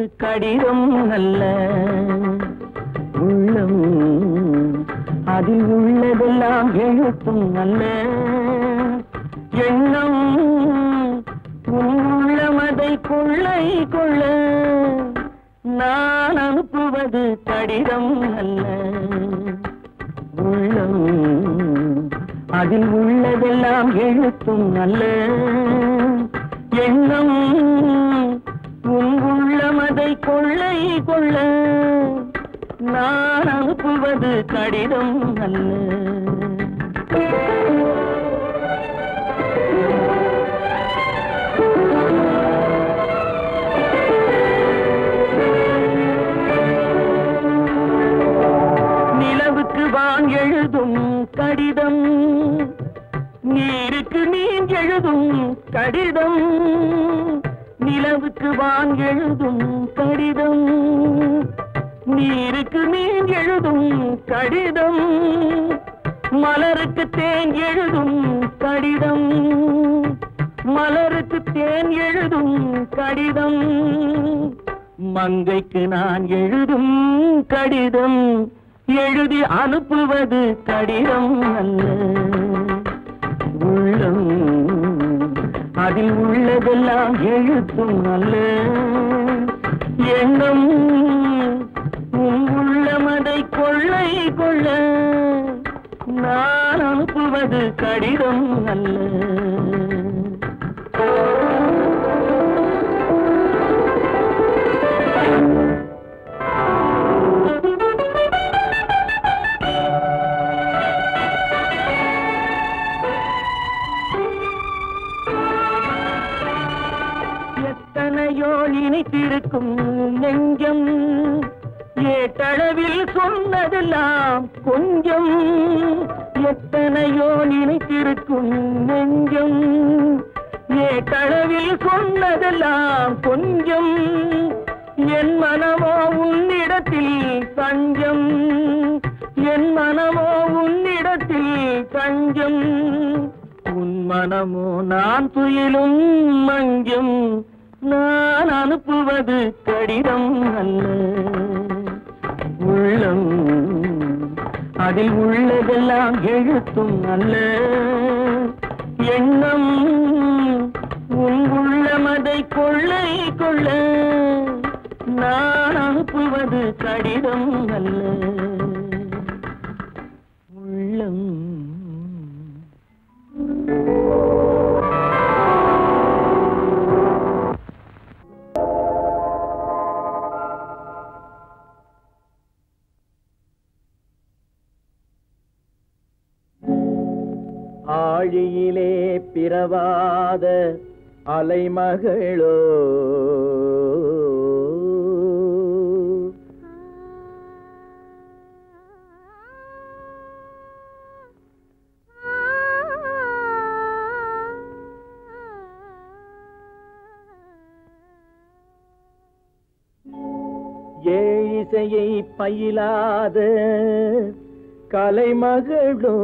கடிதம் அல்ல உள்ளம் அதில் உள்ளதெல்லாம் எழுத்தும் அல்ல எண்ணம் உள்ளமதை கொள்ளை கொள்ள நான் அனுப்புவது கடிதம் அல்ல உள்ளம் அதில் உள்ளதெல்லாம் எழுத்தும் அல்ல எண்ணம் உள்ளமதை கொள்ளை கொள்ள நான் அனுப்புவது கடிதம் அல்ல நிலவுக்கு வான் எழுதும் கடிதம் நீருக்கு நீர் எழுதும் கடிதம் நிலவுக்கு வான் எழுதும் கடிதம் நீருக்கு நீர் எழுதும் கடிதம் மலருக்கு தேன் எழுதும் கடிதம் மலருக்கு தேன் எழுதும் கடிதம் மங்கைக்கு நான் எழுதும் கடிதம் எழுதி அனுப்புவது கடிதம் அல்ல உள்ளம் அதில் உள்ளதெல்லாம் எழுத்தும் அல்ல எண்ணம் உள்ளமதை கொள்ளை கொள்ள நான் அனுப்புவது கடிதம் அல்ல எத்தனையோ நினைத்திருக்கும் நெஞ்சம் ஏட்டளவில் சொன்னதெல்லாம் கொஞ்சம் எத்தனையோ நினைத்திருக்கும் நெஞ்சம் ஏட்டளவில் சொன்னதெல்லாம் கொஞ்சம் என் மனமோ உன்னிடத்தில் தஞ்சம் என் மனமோ உன்னிடத்தில் தஞ்சம் உன் மனமோ நான் துயிலும் மஞ்சம் நான் அனுப்புவது கடிதம் அல்ல உள்ளம் அதில் உள்ளதெல்லாம் எழுத்தும் அல்ல எண்ணம் உள்ளமதை கொள்ளை கொள்ள நான் அனுப்புவது கடிதம் அல்ல உள்ளம் ஆழியிலே பிறவாத அலைமகளோ ஏழிசையை பயிலாத கலைமகளோ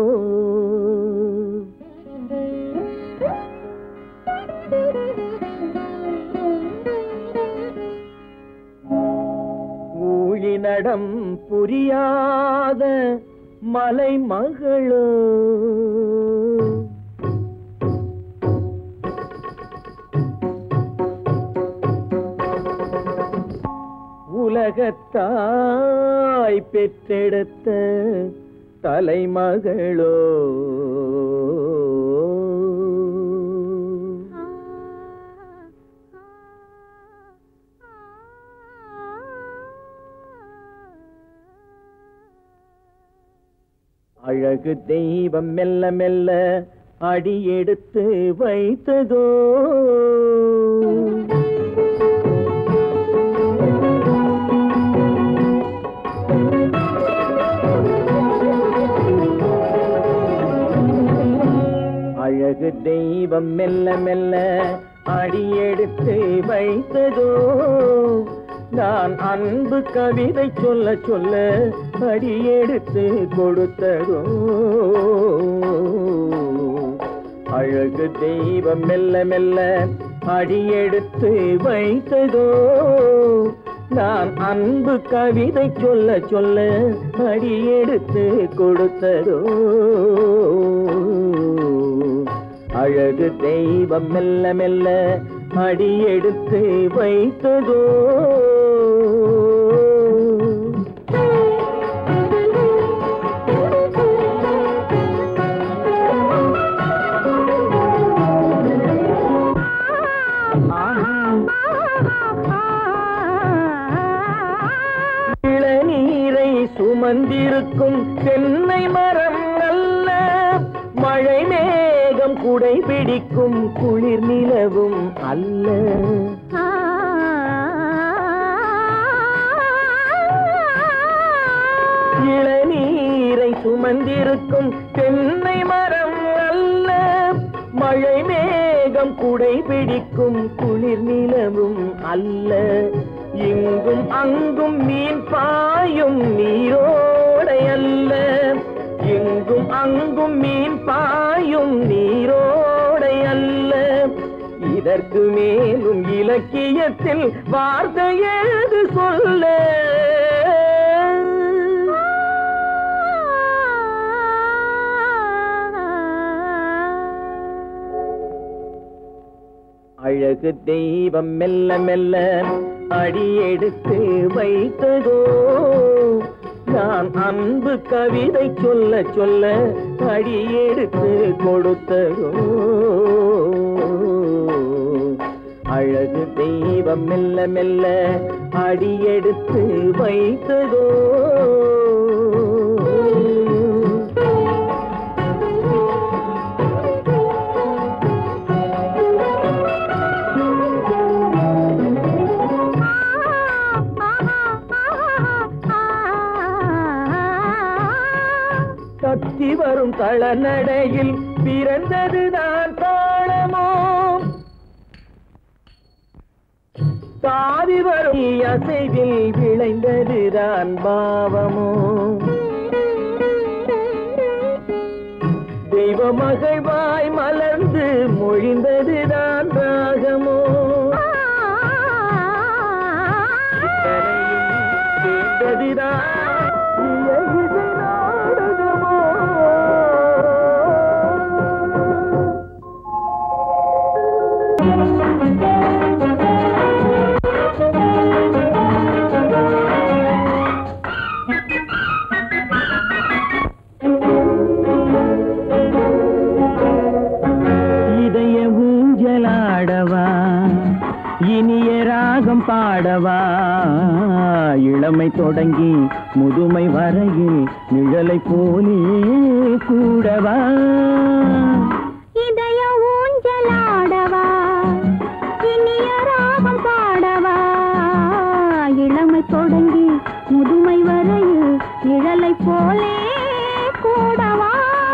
ஊழிநடம் புரியாத மலைமகளோ உலகத்தாய் பெற்றெடுத்த தலைமகளோ அழகு தெய்வம் மெல்ல மெல்ல அடியெடுத்து வைத்ததோ அழகு தெய்வம் மெல்ல மெல்ல அடியெடுத்து வைத்ததோ நான் அன்பு கவிதை சொல்ல சொல்ல அடியெடுத்து கொடுத்ததோ அழகு தெய்வம் மெல்ல மெல்ல அடியெடுத்து வைத்ததோ நான் அன்பு கவிதை சொல்ல சொல்ல அடியெடுத்து கொடுத்ததோ அழகு தெய்வம் மெல்ல மெல்ல அடியெடுத்து வைத்ததோ இளநீரை சுமந்திருக்கும் தென்னை மரம் அல்ல மழை மேகம் குடை பிடிக்கும் குளிர் நிலவும் அல்ல இளநீரை சுமந்திருக்கும் தென்னை மரம் அல்ல மழை மேகம் குடை பிடிக்கும் குளிர் நிலவும் அல்ல இங்கும் அங்கும் மீன் பாயும் நீரோடை அல்ல இங்கும் அங்கும் மீன் பாயும் நீரோடை அல்ல இதற்கு மேலும் இலக்கியத்தில் வார்த்தை ஏது சொல்ல அழகு தெய்வம் மெல்ல மெல்ல அடியெடுத்து வைத்ததோ நான் அன்பு கவிதை சொல்ல சொல்ல அடியெடுத்து கொடுத்ததோ அழகு தெய்வம் மெல்ல மெல்ல அடியெடுத்து வைத்ததோ தத்தி வரும் தளநடையில் பிறந்ததுதான் தாளமோ தாவி வரும் அசைவில் விளைந்ததுதான் பாவமோ தெய்வ மகிழ்வாய் மலர்ந்து மொழிந்ததுதான் ராகமோ சேர்ந்ததுதான் இனிய ராகம் பாடவா இளமை தொடங்கி முதுமை வரையில் நிழலை போலே கூடவா இதய ஊஞ்சலாடவா இனிய ராகம் பாடவா இளமை தொடங்கி முதுமை வரையில் நிழலை போலே கூடவா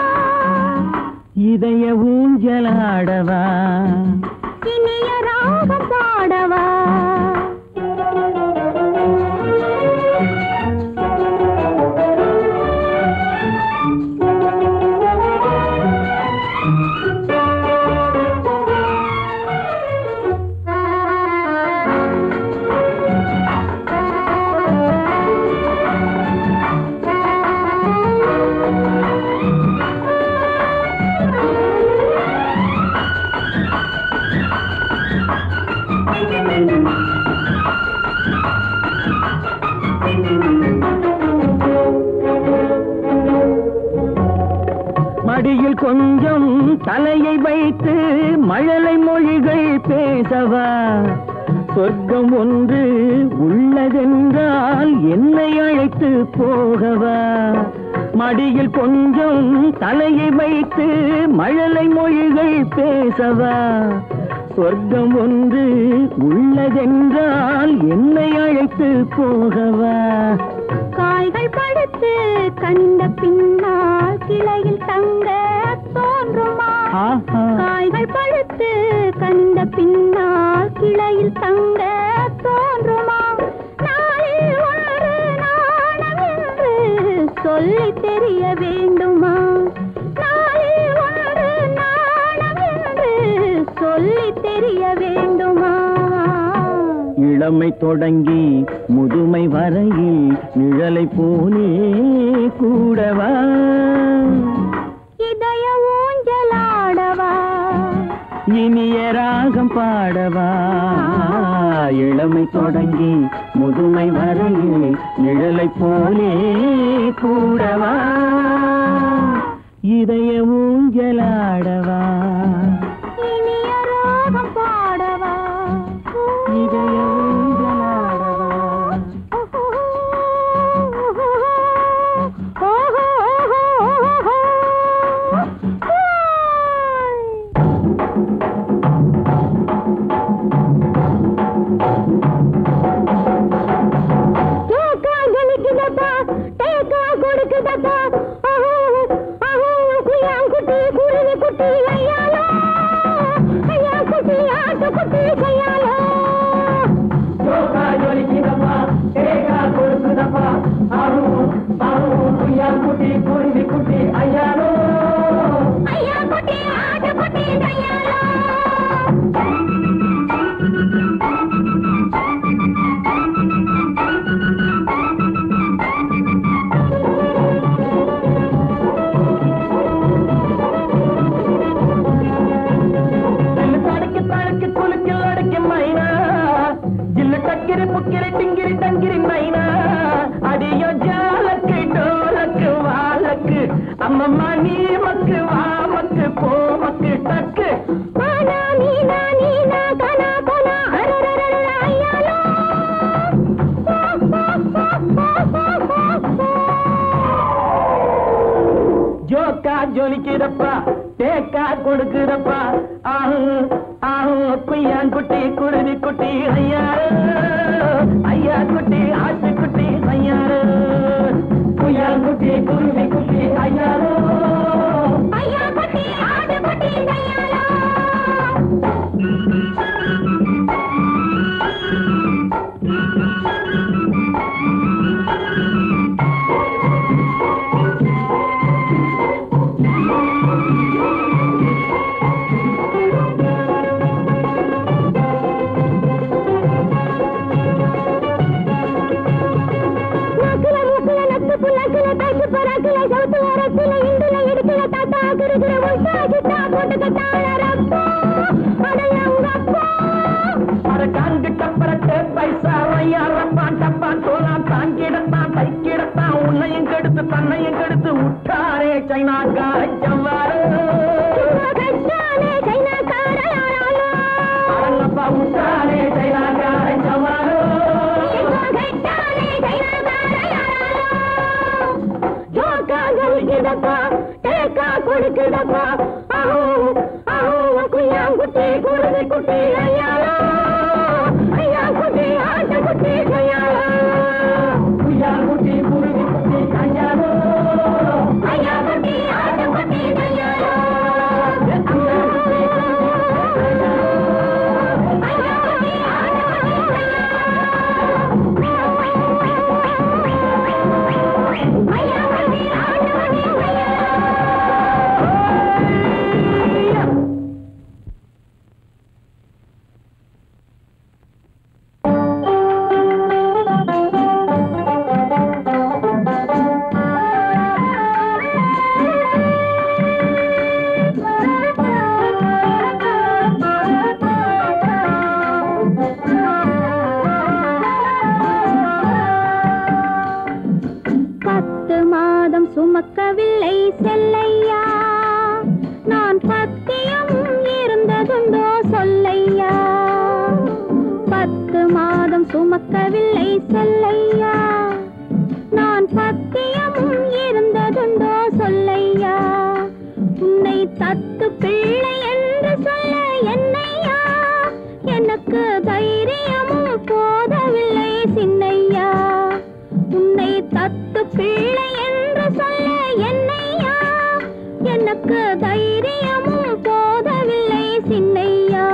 இதய ஊஞ்சலாடவா இனிய ராகம் பாடவா மடியில் கொஞ்சம் தலையை வைத்து மழலை மொழிகள் பேசவா சொர்க்கம் ஒன்று உள்ளதென்றால் என்னை அழைத்து போகவா மடியில் கொஞ்சம் தலையை வைத்து மழலை மொழிகள் பேசவா சொர்க்கம் ஒன்று உள்ளதென்றால் என்னை அழைத்து போகவா காய்கள் படுத்து கனிந்த பின்னால் கிளையில் தங்க தோன்றுமா காய்கள் படுத்து கனிந்த பின்னால் கிளையில் தங்க தோன்றுமா நாளில் ஒரு நாணம் என்று சொல்லி தெரிய வேண்டுமா நாளில் ஒரு நாணம் என்று சொல்லி தெரிய வேண்டும் இளமை தொடங்கி முதுமை வரையில் நிழலை போலே கூடவா இதய ஊஞ்சலாடவா இனிய ராகம் பாடவா இளமை தொடங்கி முதுமை வரையில் நிழலை போலே கூடவா இதய ஊஞ்சலாடவா இனிய ராகம் பாடவா இதய ஊஞ்சலாடவா ஜொலிக்கிறப்பா தேக்கா கொடுக்குறப்பா குய்யான் குட்டி குருவி குட்டி ஐயாரு ஐயா குட்டி ஆட்டு குட்டி ஐயாரு குய்யான் குட்டி குருவி குட்டி ஐயாரு ஐயா குட்டி ஆடு குட்டி ஐயாரோ உன்னையும் கெடுத்து தன்னையும் கெடுத்து விட்டாரே சைனாக்கார ஜவ்வாறு விட்டாரே சைனாக்கார ஜவ்வாறு கொடுக்குதப்பா குட்டி குருவி குட்டி ஐயாரோ ஐயா குட்டி ஆட்டு குட்டி ஐயாரோ குய்யா குட்டி குருவி குட்டி ஐயாரோ ஐயா குட்டி ஆட்டு குட்டி ஐயாரோ சுமக்கவில்லை செல்லையா நான் பத்தியம் இருந்ததுண்டோ சொல்லையா 10 மாதம் சுமக்கவில்லை செல்லையா நான் பத்தியம் இருந்ததுண்டோ சொல்லையா உன்னை தத்து பிள்ளை என்று சொல்ல என்னையா எனக்கு தைரியமும் போதவில்லை சின்னையா உன்னை தத்து பிள்ளை என்று சொல்ல என்னையா எனக்கு தைரியமும் போதவில்லை சின்னையா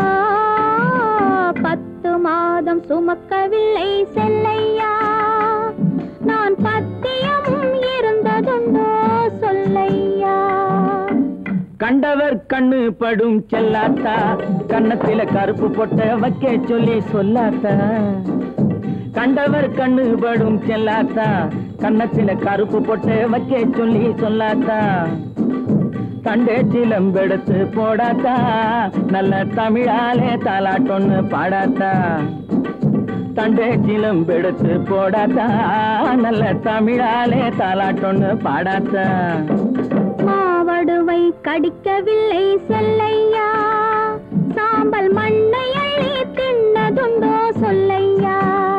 10 மாதம் சுமக்கவில்லை செல்லையா நான் பத்தியம் இருந்ததுண்டோ சொல்லையா கண்டவ கண்டவர் கண்ணு படும் செல்லாத்தா கன்னத்தில கருப்பு பொட்ட வைக்க சொல்லி சொல்லாத்தா கண்டவர் கண்ணு படும் செல்லாத்தா கன்னத்தில கருப்பு பொட்ட வைக்க சொல்லி சொல்லாத்தா தண்டே சிலம்பெடுத்து போடாத்தா நல்ல தமிழாலே தாலாட்டொன்னு பாடாத்தா தண்டே சிலம்பெடுத்து போடாத்தா நல்ல தமிழாலே தாலாட்டொன்னு பாடாத்தா மாவடுவை கடிக்கவில்லை செல்லையா சாம்பல் மண்ணை அள்ளி தின்னதுண்டோ சொல்லையா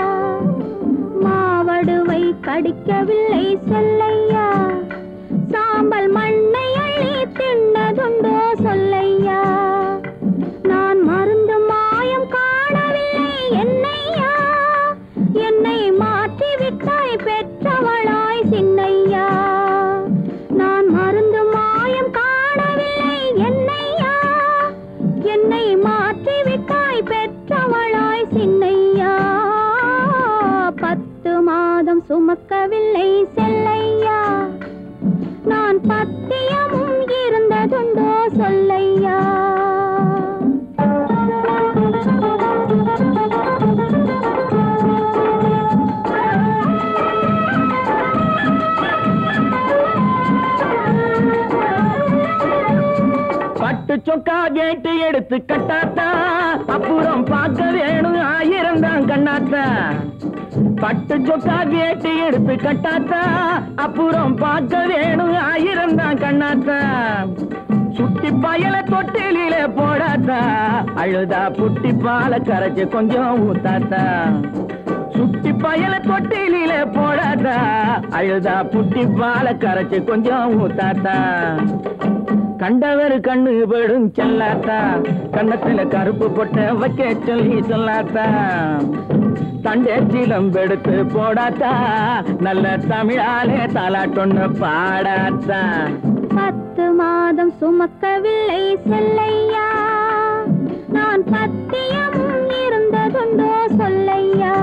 மாவடுவை கடிக்கவில்லை செல்லையா சாம்பல் மண்ணை அள்ளி தின்னதுண்டோ சொல்லையா நான் மருந்து மாயம் காணவில்லை என்னையா என்னை மாற்றிவிட்டாய் பெற்றவளாய் சின்னையா நான் மருந்து மாயம் காணவில்லை என்னையா என்னை மாற்றிவிட்டாய் பெற்றவளாய் சின்னையா 10 மாதம் சுமக்கவில்லை செல்லையா நான் பத்தியமும் இருந்ததுண்டோ சொல்லையா பட்டு சொக்கா கேட்டு எடுத்து கட்டாத்தா அப்புறம் பார்க்க வேணும் 1000 தான் கண்ணாத்தா பட்டு சொக்கா கேட்டு எடுத்து கட்டாத்தா அப்புறம் பார்க்க வேணும் 1000 தான் கண்ணாத்தா சுட்டி பயல தொட்டில போடாத்தா அழுதா புட்டி பால கரைச்சு கொஞ்சம் ஊத்தாத்தா சுட்டி பயல தொட்டில போடாத்தா அழுதா புட்டி பால கரைச்சு கொஞ்சம் ஊத்தாத்தா கண்டவர் கண்ணு படும் செல்லாத்தா கன்னத்துல கருப்பு பொட்ட வைக்க சொல்லி சொல்லாத்தா தண்டே சிலம்பெடுத்து போடாத்தா நல்ல தமிழாலே தாலாட்டொன்னு பாடாத்தா 10 மாதம் சுமக்கவில்லை செல்லையா நான் பத்தியமும் இருந்ததுண்டோ சொல்லையா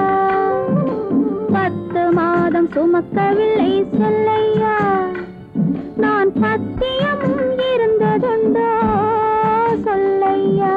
10 மாதம் சுமக்கவில்லை செல்லையா நான் பத்தியமும் இருந்ததுண்டோ சொல்லையா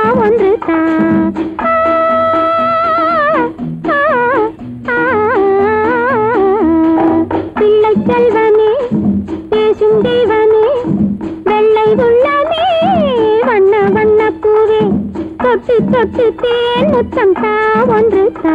ஒன்று தா பிள்ளை செல்வமே பேசும் தெய்வமே வெள்ளை உள்ளமே வண்ண வண்ண பூவே தொட்டு தொட்டு தேன் முத்தம் தா ஒன்று தா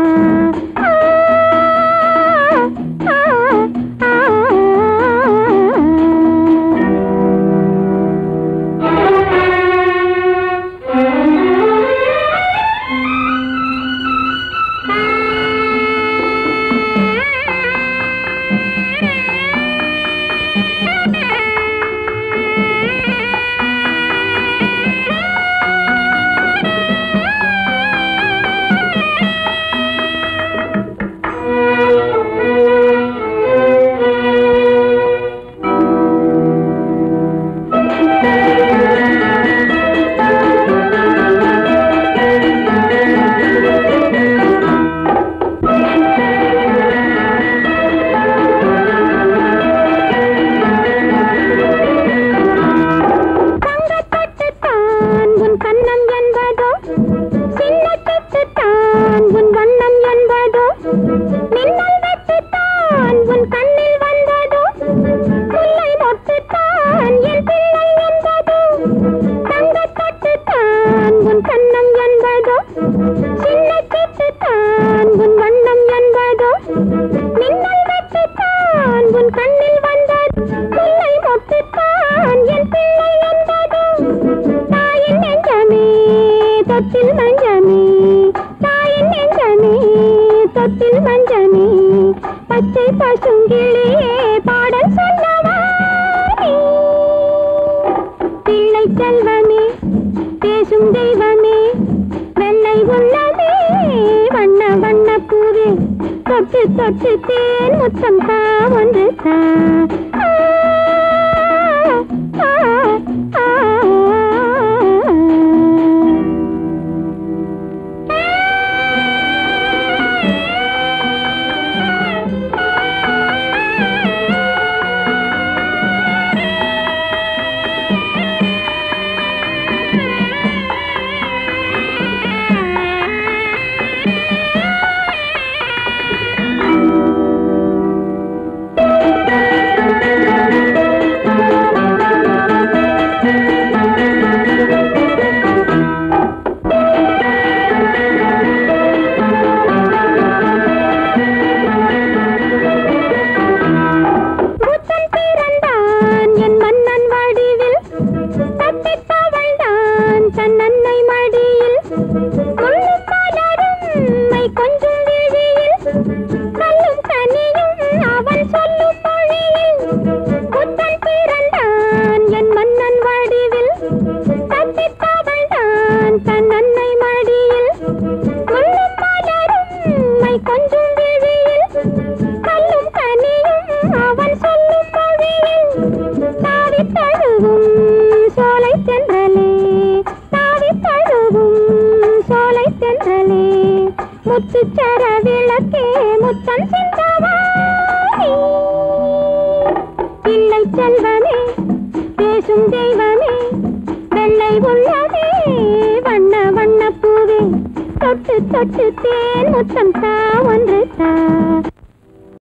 பச்சை பசுங்கிளியே பாடல் சொல்லவா பிள்ளை செல்வமே பேசும் தெய்வமே வெள்ளை உள்ளமே வண்ண வண்ண பூவே தொட்டு தொட்டு தேன் முத்தம் தா ஒன்று தா முத்துச்சர விளக்கே முத்தம் சிந்தவா பிள்ளை செல்வமே பேசும் தெய்வமே வெள்ளை உள்ளமே வண்ண வண்ண பூவே தொட்டு தொட்டு தேன் முத்தம் தா ஒன்று தா